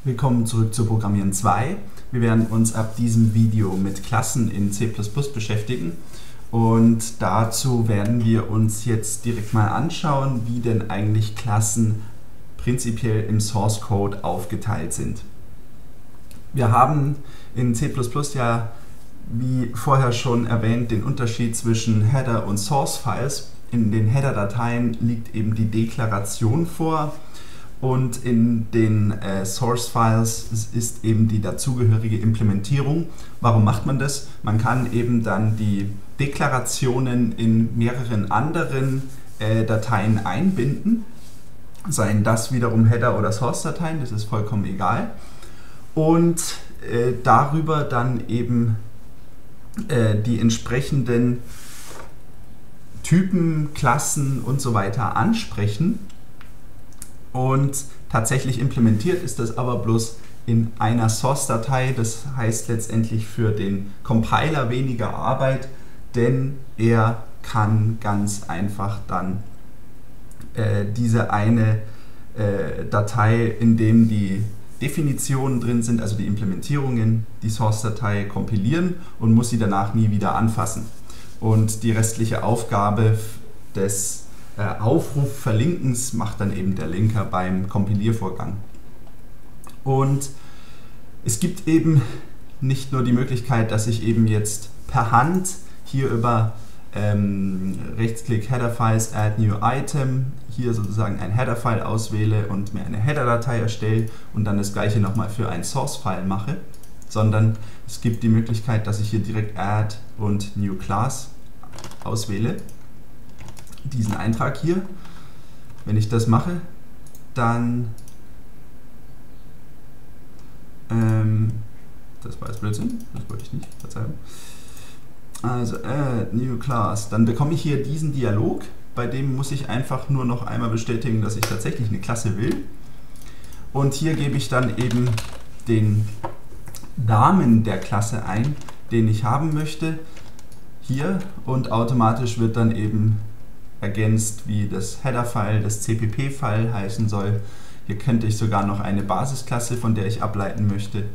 Willkommen zurück zu Programmieren 2. Wir werden uns ab diesem Video mit Klassen in C++ beschäftigen und dazu werden wir uns jetzt direkt mal anschauen, wie denn eigentlich Klassen prinzipiell im Source Code aufgeteilt sind. Wir haben in C++ ja, wie vorher schon erwähnt, den Unterschied zwischen Header und Source Files. In den Header-Dateien liegt eben die Deklaration vor. Und in den Source Files ist eben die dazugehörige Implementierung. Warum macht man das? Man kann eben dann die Deklarationen in mehreren anderen Dateien einbinden, seien das wiederum Header- oder Source-Dateien, das ist vollkommen egal. Und darüber dann eben die entsprechenden Typen, Klassen und so weiter ansprechen. Und tatsächlich implementiert ist das aber bloß in einer Source-Datei. Das heißt letztendlich für den Compiler weniger Arbeit, denn er kann ganz einfach dann diese eine Datei, in dem die Definitionen drin sind, also die Implementierungen, die Source-Datei kompilieren und muss sie danach nie wieder anfassen. Und die restliche Aufgabe des Aufruf Verlinkens macht dann eben der Linker beim Kompiliervorgang. Und es gibt eben nicht nur die Möglichkeit, dass ich eben jetzt per Hand hier über Rechtsklick Header Files, Add New Item, hier sozusagen ein Header-File auswähle und mir eine Header-Datei erstelle und dann das gleiche nochmal für ein Source-File mache, sondern es gibt die Möglichkeit, dass ich hier direkt Add und New Class auswähle. Diesen Eintrag hier. Wenn ich das mache, dann das war jetzt Blödsinn, das wollte ich nicht, Verzeihung. Also Add New Class, dann bekomme ich hier diesen Dialog, bei dem muss ich einfach nur noch einmal bestätigen, dass ich tatsächlich eine Klasse will. Und hier gebe ich dann eben den Namen der Klasse ein, den ich haben möchte, hier, und automatisch wird dann eben ergänzt, wie das Header-File, das CPP-File heißen soll. Hier könnte ich sogar noch eine Basisklasse, von der ich ableiten möchte,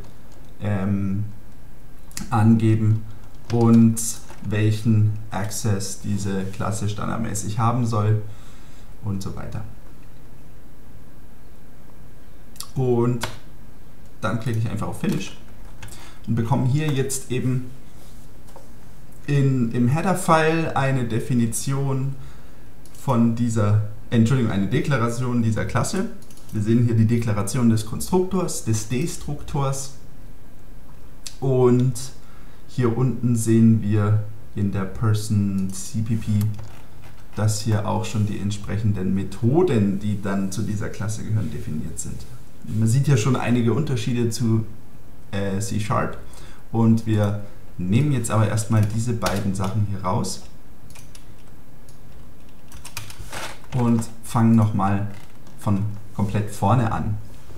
angeben und welchen Access diese Klasse standardmäßig haben soll und so weiter. Und dann klicke ich einfach auf Finish und bekomme hier jetzt eben im Header-File eine Definition von eine Deklaration dieser Klasse. Wir sehen hier die Deklaration des Konstruktors, des Destruktors und hier unten sehen wir in der Person CPP, dass hier auch schon die entsprechenden Methoden, die dann zu dieser Klasse gehören, definiert sind. Man sieht hier schon einige Unterschiede zu C# und wir nehmen jetzt aber erstmal diese beiden Sachen hier raus und fangen nochmal von komplett vorne an.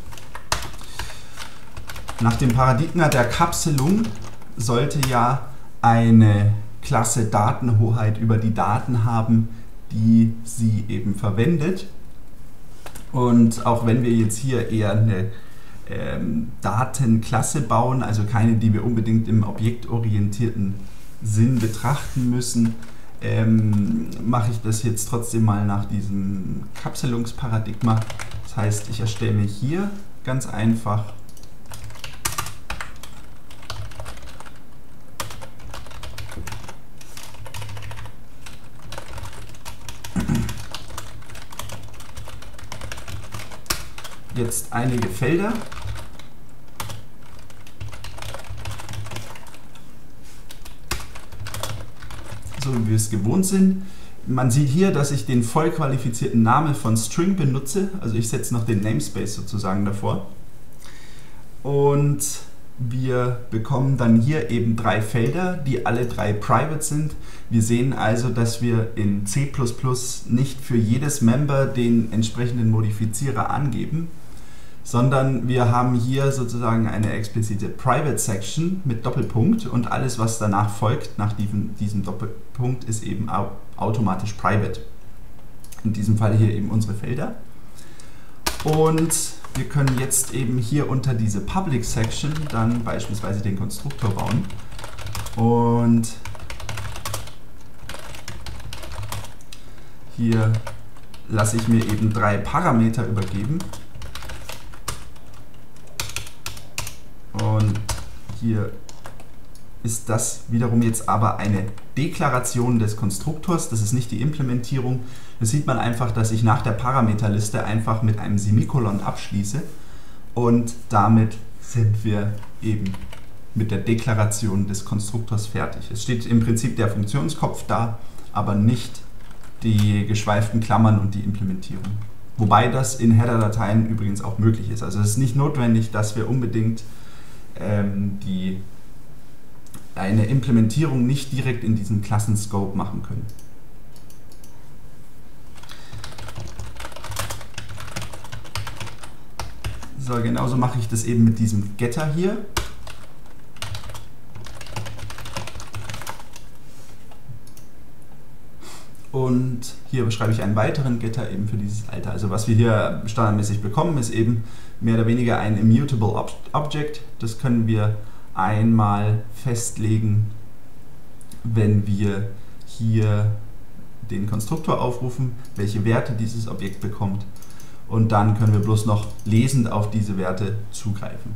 Nach dem Paradigma der Kapselung sollte ja eine Klasse Datenhoheit über die Daten haben, die sie eben verwendet. Und auch wenn wir jetzt hier eher eine Datenklasse bauen, also keine, die wir unbedingt im objektorientierten Sinn betrachten müssen, mache ich das jetzt trotzdem mal nach diesem Kapselungsparadigma. Das heißt, ich erstelle mir hier ganz einfach jetzt einige Felder. So wie wir es gewohnt sind. Man sieht hier, dass ich den voll qualifizierten Namen von String benutze. Also ich setze noch den Namespace sozusagen davor. Und wir bekommen dann hier eben 3 Felder, die alle 3 private sind. Wir sehen also, dass wir in C++ nicht für jedes Member den entsprechenden Modifizierer angeben, sondern wir haben hier sozusagen eine explizite Private Section mit Doppelpunkt und alles, was danach folgt, nach diesem Doppelpunkt, ist eben automatisch Private. In diesem Fall hier eben unsere Felder. Und wir können jetzt eben hier unter diese Public Section dann beispielsweise den Konstruktor bauen. Und hier lasse ich mir eben 3 Parameter übergeben. Und hier ist das wiederum jetzt aber eine Deklaration des Konstruktors, das ist nicht die Implementierung. Da sieht man einfach, dass ich nach der Parameterliste einfach mit einem Semikolon abschließe und damit sind wir eben mit der Deklaration des Konstruktors fertig. Es steht im Prinzip der Funktionskopf da, aber nicht die geschweiften Klammern und die Implementierung. Wobei das in Header-Dateien übrigens auch möglich ist. Also es ist nicht notwendig, dass wir unbedingt eine Implementierung nicht direkt in diesem Klassenscope machen können. So, genauso mache ich das eben mit diesem Getter hier. Und hier beschreibe ich einen weiteren Getter eben für dieses Alter. Also was wir hier standardmäßig bekommen, ist eben mehr oder weniger ein Immutable Object. Das können wir einmal festlegen, wenn wir hier den Konstruktor aufrufen, welche Werte dieses Objekt bekommt. Und dann können wir bloß noch lesend auf diese Werte zugreifen.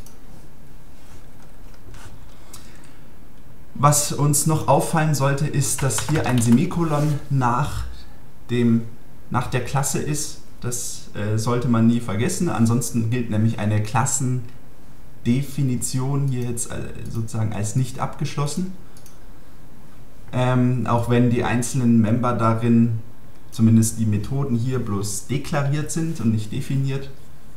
Was uns noch auffallen sollte, ist, dass hier ein Semikolon nach der Klasse ist. Das sollte man nie vergessen. Ansonsten gilt nämlich eine Klassendefinition hier jetzt sozusagen als nicht abgeschlossen. Auch wenn die einzelnen Member darin, zumindest die Methoden hier, bloß deklariert sind und nicht definiert.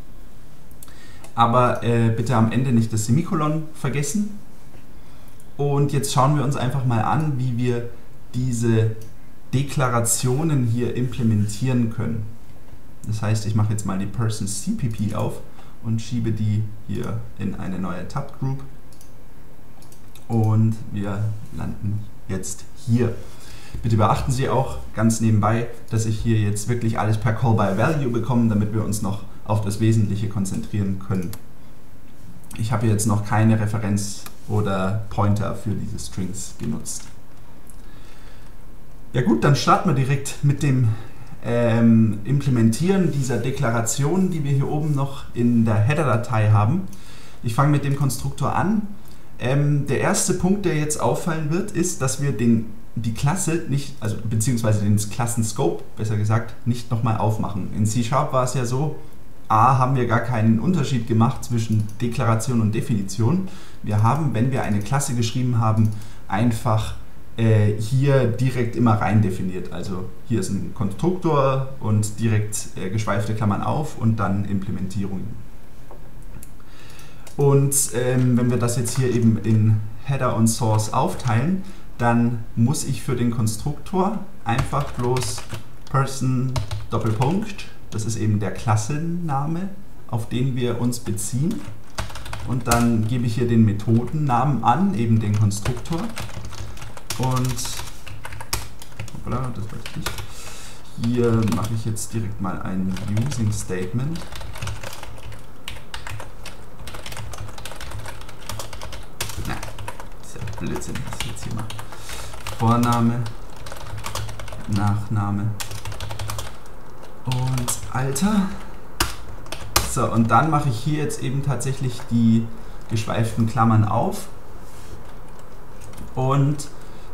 Aber bitte am Ende nicht das Semikolon vergessen. Und jetzt schauen wir uns einfach mal an, wie wir diese Deklarationen hier implementieren können. Das heißt, ich mache jetzt mal die Person CPP auf und schiebe die hier in eine neue Tab-Group. Und wir landen jetzt hier. Bitte beachten Sie auch ganz nebenbei, dass ich hier jetzt wirklich alles per Call-by-Value bekomme, damit wir uns noch auf das Wesentliche konzentrieren können. Ich habe jetzt noch keine Referenz oder Pointer für diese Strings genutzt. Ja gut, dann starten wir direkt mit dem Implementieren dieser Deklaration, die wir hier oben noch in der Header-Datei haben. Ich fange mit dem Konstruktor an. Der erste Punkt, der jetzt auffallen wird, ist, dass wir die Klasse nicht, also beziehungsweise den Klassenscope, besser gesagt, nicht nochmal aufmachen. In C# war es ja so, haben wir gar keinen Unterschied gemacht zwischen Deklaration und Definition. Wir haben, wenn wir eine Klasse geschrieben haben, einfach hier direkt immer rein definiert. Also hier ist ein Konstruktor und direkt geschweifte Klammern auf und dann Implementierungen. Und wenn wir das jetzt hier eben in Header und Source aufteilen, dann muss ich für den Konstruktor einfach bloß Person Doppelpunkt, das ist eben der Klassenname, auf den wir uns beziehen. Und dann gebe ich hier den Methodennamen an, eben den Konstruktor. Und hoppla, das wollte ich nicht. Hier mache ich jetzt direkt mal ein Using Statement. Na, das ist ja Blödsinn, was ich jetzt hier mache. Vorname, Nachname und Alter. So, und dann mache ich hier jetzt eben tatsächlich die geschweiften Klammern auf. Und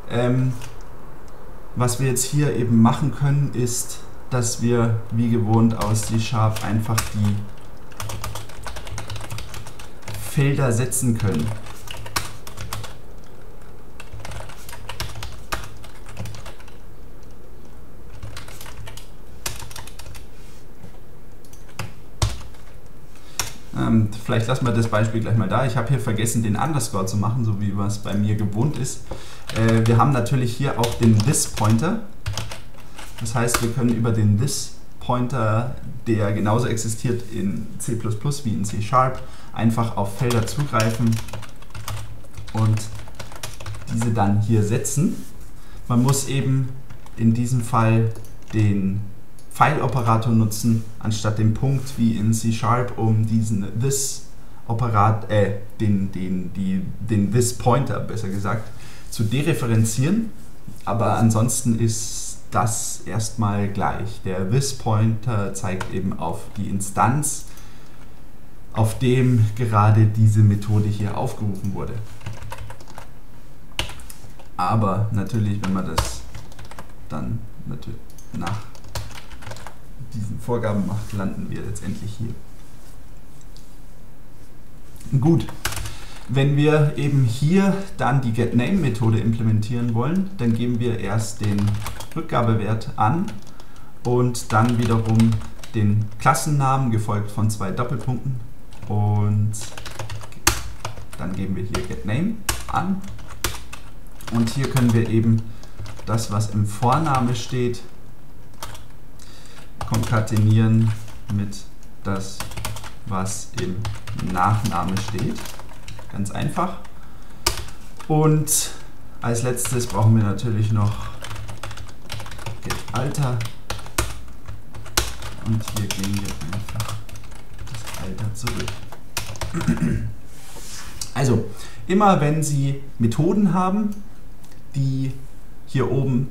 was wir jetzt hier eben machen können, ist, dass wir wie gewohnt aus C# einfach die Felder setzen können. Vielleicht lassen wir das Beispiel gleich mal da. Ich habe hier vergessen, den Underscore zu machen, so wie es bei mir gewohnt ist. Wir haben natürlich hier auch den This-Pointer. Das heißt, wir können über den This-Pointer, der genauso existiert in C++ wie in C#, einfach auf Felder zugreifen und diese dann hier setzen. Man muss eben in diesem Fall den Pfeiloperator nutzen, anstatt den Punkt wie in C#, um diesen den This-Pointer, besser gesagt, zu dereferenzieren. Aber ansonsten ist das erstmal gleich. Der This-Pointer zeigt eben auf die Instanz, auf dem gerade diese Methode hier aufgerufen wurde. Aber natürlich, wenn man das dann natürlich nach diesen Vorgaben macht, landen wir letztendlich hier. Gut, wenn wir eben hier dann die getName-Methode implementieren wollen, dann geben wir erst den Rückgabewert an und dann wiederum den Klassennamen, gefolgt von 2 Doppelpunkten, und dann geben wir hier getName an. Und hier können wir eben das, was im Vorname steht, konkatenieren mit das, was im Nachname steht. Ganz einfach. Und als letztes brauchen wir natürlich noch getAlter. Und hier gehen wir einfach das Alter zurück. Also, immer wenn Sie Methoden haben, die hier oben,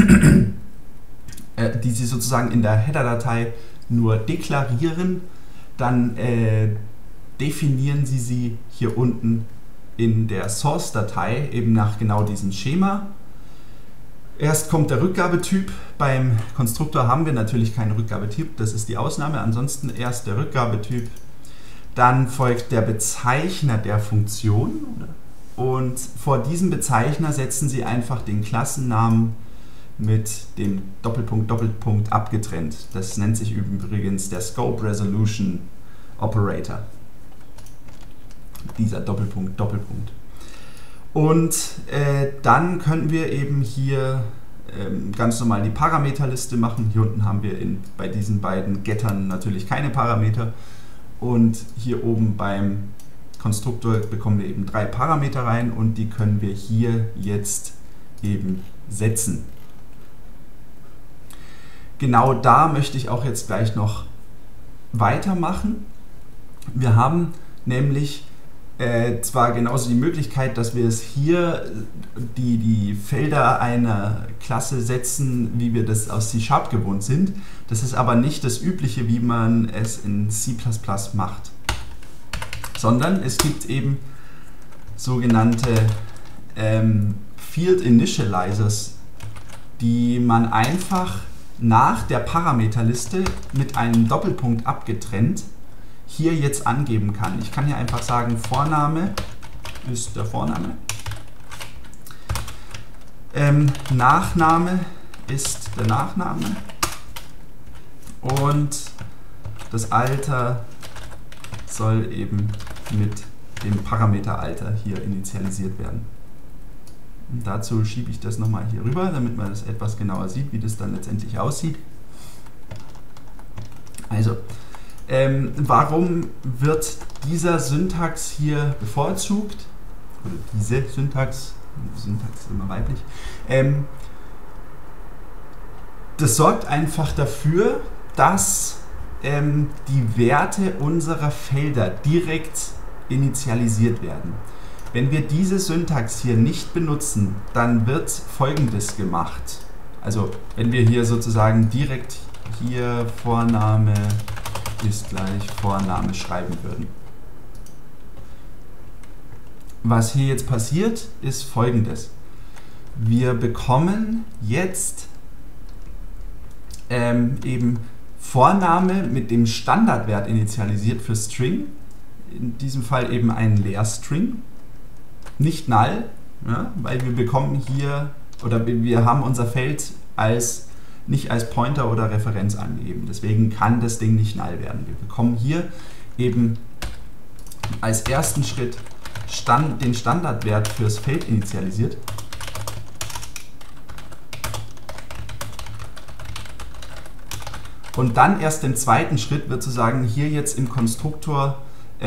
die Sie sozusagen in der Header-Datei nur deklarieren, dann definieren Sie sie hier unten in der Source-Datei eben nach genau diesem Schema. Erst kommt der Rückgabetyp. Beim Konstruktor haben wir natürlich keinen Rückgabetyp, das ist die Ausnahme. Ansonsten erst der Rückgabetyp, dann folgt der Bezeichner der Funktion. Und vor diesem Bezeichner setzen Sie einfach den Klassennamen mit dem Doppelpunkt, Doppelpunkt abgetrennt. Das nennt sich übrigens der Scope Resolution Operator. Dieser Doppelpunkt, Doppelpunkt. Und dann können wir eben hier ganz normal die Parameterliste machen. Hier unten haben wir bei diesen beiden Gettern natürlich keine Parameter. Und hier oben beim Konstruktor bekommen wir eben 3 Parameter rein und die können wir hier jetzt eben setzen. Genau da möchte ich auch jetzt gleich noch weitermachen. Wir haben nämlich zwar genauso die Möglichkeit, dass wir es hier die Felder einer Klasse setzen, wie wir das aus C# gewohnt sind. Das ist aber nicht das Übliche, wie man es in C++ macht. Sondern es gibt eben sogenannte Field Initializers, die man einfach nach der Parameterliste mit einem Doppelpunkt abgetrennt hier jetzt angeben kann. Ich kann hier einfach sagen, Vorname ist der Vorname, Nachname ist der Nachname und das Alter soll eben mit dem Parameter Alter hier initialisiert werden. Und dazu schiebe ich das nochmal hier rüber, damit man das etwas genauer sieht, wie das dann letztendlich aussieht. Also, warum wird dieser Syntax hier bevorzugt? Oder diese Syntax ist immer weiblich. Das sorgt einfach dafür, dass die Werte unserer Felder direkt initialisiert werden. Wenn wir diese Syntax hier nicht benutzen, dann wird Folgendes gemacht. Also wenn wir hier sozusagen direkt hier Vorname ist gleich Vorname schreiben würden. Was hier jetzt passiert, ist Folgendes. Wir bekommen jetzt eben Vorname mit dem Standardwert initialisiert für String, in diesem Fall eben einen Leerstring, nicht null, ja, weil wir bekommen hier, oder wir haben unser Feld nicht als Pointer oder Referenz angegeben. Deswegen kann das Ding nicht null werden. Wir bekommen hier eben als ersten Schritt den Standardwert fürs Feld initialisiert. Und dann erst im zweiten Schritt wird sozusagen hier jetzt im Konstruktor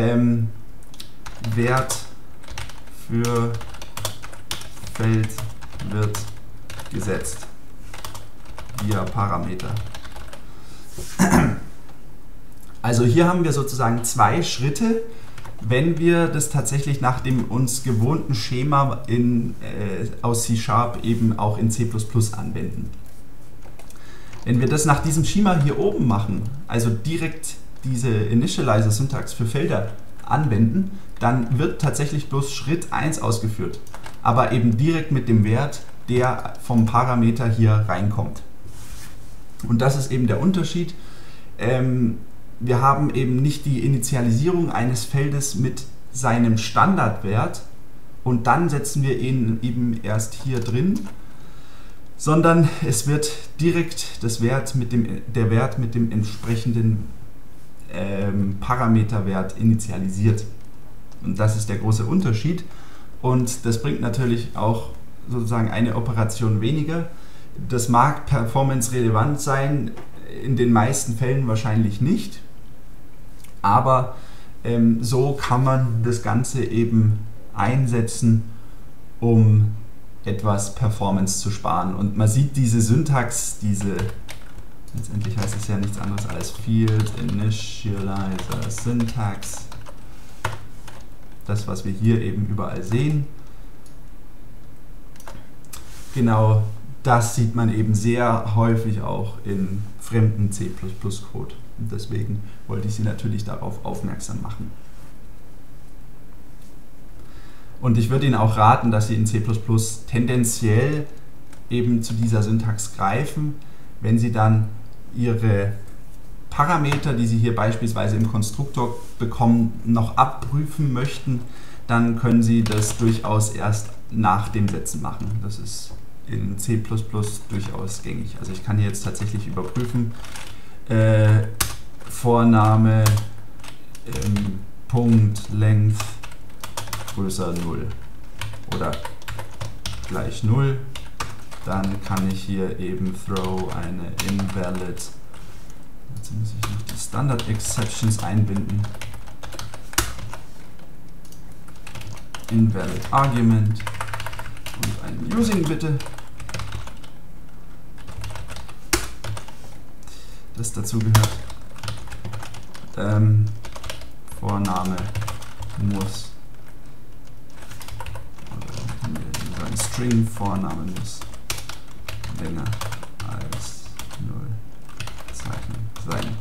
Wert für Feld wird gesetzt via Parameter. Also hier haben wir sozusagen zwei Schritte, wenn wir das tatsächlich nach dem uns gewohnten Schema aus C# eben auch in C++ anwenden. Wenn wir das nach diesem Schema hier oben machen, also direkt diese Initializer-Syntax für Felder anwenden, dann wird tatsächlich bloß Schritt 1 ausgeführt, aber eben direkt mit dem Wert, der vom Parameter hier reinkommt. Und das ist eben der Unterschied. Wir haben eben nicht die Initialisierung eines Feldes mit seinem Standardwert und dann setzen wir ihn eben erst hier drin, sondern es wird direkt der Wert mit dem entsprechenden Parameterwert initialisiert. Und das ist der große Unterschied. Und das bringt natürlich auch sozusagen eine Operation weniger. Das mag performance-relevant sein, in den meisten Fällen wahrscheinlich nicht. Aber so kann man das Ganze eben einsetzen, um etwas Performance zu sparen. Und man sieht diese Syntax, letztendlich heißt es ja nichts anderes als Field Initializer Syntax. Das, was wir hier eben überall sehen. Genau das sieht man eben sehr häufig auch in fremden C++-Code. Und deswegen wollte ich Sie natürlich darauf aufmerksam machen. Und ich würde Ihnen auch raten, dass Sie in C++ tendenziell eben zu dieser Syntax greifen, wenn Sie dann Ihre Parameter, die Sie hier beispielsweise im Konstruktor bekommen, noch abprüfen möchten, dann können Sie das durchaus erst nach dem Setzen machen. Das ist in C++ durchaus gängig. Also ich kann hier jetzt tatsächlich überprüfen, Vorname Punkt Length größer 0 oder gleich 0. Dann kann ich hier eben throw eine invalid, jetzt muss ich noch die Standard Exceptions einbinden, invalid argument und ein using bitte. Das dazu gehört. Vorname muss, oder ein String Vorname muss länger als 0 Zeichen sein.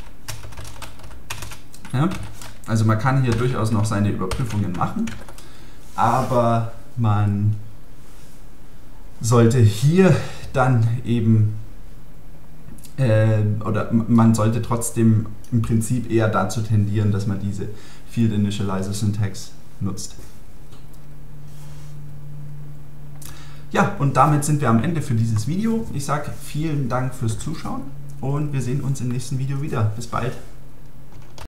Ja? Also man kann hier durchaus noch seine Überprüfungen machen, aber man sollte hier dann eben oder man sollte trotzdem im Prinzip eher dazu tendieren, dass man diese Field Initializer Syntax nutzt. Ja, und damit sind wir am Ende für dieses Video. Ich sage vielen Dank fürs Zuschauen und wir sehen uns im nächsten Video wieder. Bis bald!